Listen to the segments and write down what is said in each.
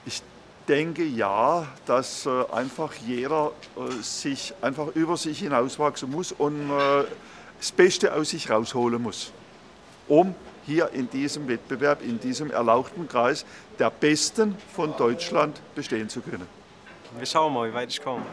Ich denke ja, dass einfach jeder einfach über sich hinauswachsen muss und das Beste aus sich rausholen muss, um hier in diesem Wettbewerb, in diesem erlauchten Kreis der Besten von Deutschland bestehen zu können. Wir schauen mal, wie weit ich komme.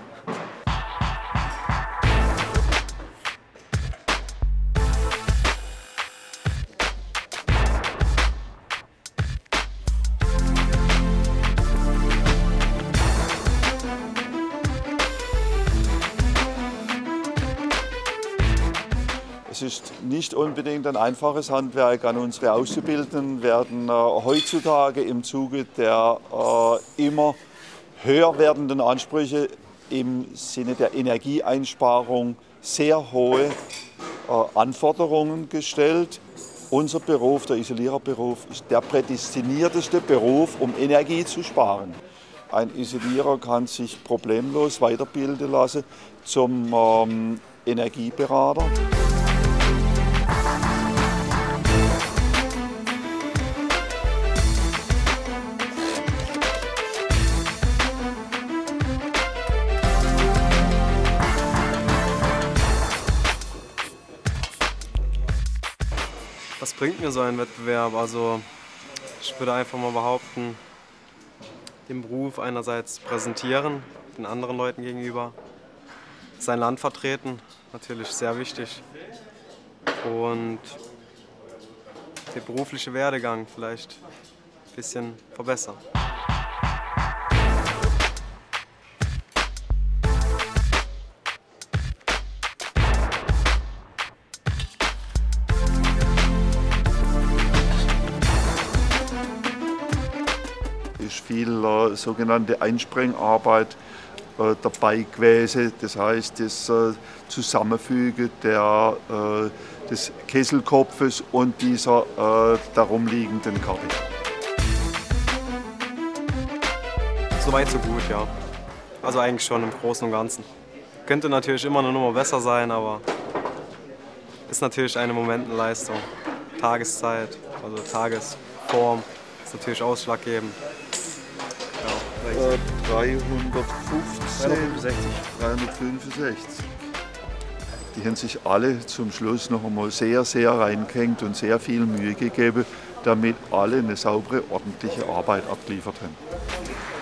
Es ist nicht unbedingt ein einfaches Handwerk. An unsere Auszubildenden werden heutzutage im Zuge der immer höher werdenden Ansprüche im Sinne der Energieeinsparung sehr hohe Anforderungen gestellt. Unser Beruf, der Isoliererberuf, ist der prädestinierteste Beruf, um Energie zu sparen. Ein Isolierer kann sich problemlos weiterbilden lassen zum Energieberater. Was bringt mir so ein Wettbewerb? Also ich würde einfach mal behaupten, den Beruf einerseits präsentieren, den anderen Leuten gegenüber, sein Land vertreten, natürlich sehr wichtig, und den beruflichen Werdegang vielleicht ein bisschen verbessern. Ist viel sogenannte Einsprengarbeit dabei gewesen. Das heißt, das Zusammenfügen des Kesselkopfes und dieser darum liegenden Karte. Soweit so gut, ja. Also eigentlich schon im Großen und Ganzen. Könnte natürlich immer eine Nummer besser sein, aber ist natürlich eine Momentenleistung. Tageszeit, also Tagesform ist natürlich ausschlaggebend. Ja, 365. Die haben sich alle zum Schluss noch einmal sehr, sehr reingehängt und sehr viel Mühe gegeben, damit alle eine saubere, ordentliche Arbeit abgeliefert haben.